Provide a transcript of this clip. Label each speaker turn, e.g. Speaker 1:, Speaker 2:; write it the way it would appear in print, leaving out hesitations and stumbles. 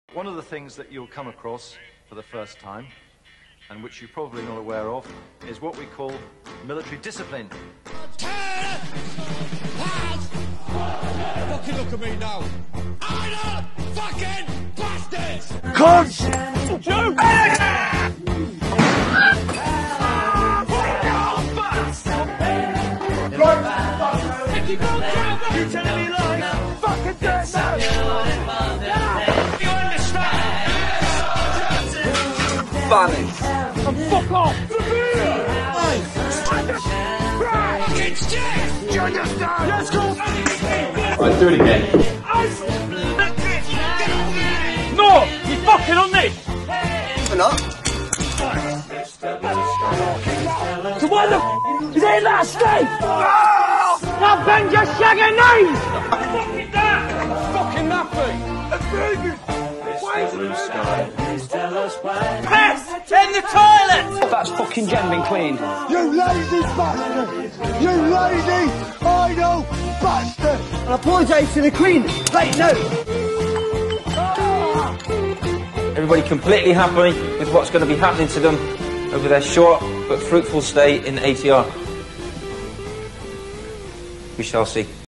Speaker 1: One of the things that you'll come across for the first time, and which you're probably not aware of, is what we call military discipline.
Speaker 2: Fucking look at me now. Idle fucking bastards!
Speaker 1: Cunts!
Speaker 2: Joe!
Speaker 1: You telling me lies? Fucking do it now! You understand?
Speaker 2: Vanish.
Speaker 1: And fuck off!
Speaker 2: Fucking shit!
Speaker 1: Do you understand? Let's go!
Speaker 3: Right, do it again.
Speaker 1: No! You fucking on this!
Speaker 2: We're not.
Speaker 1: So why the f*** is it in that state? Now bend your shagging knees! Fucking that! Fucking nappy! Why is it piss in the toilet! That's fucking gem been cleaned.
Speaker 4: You lazy bastard! You lazy idle bastard!
Speaker 5: I apologise to the Queen. Right now.
Speaker 6: Everybody completely happy with what's going to be happening to them over their short but fruitful stay in ATR. We shall see.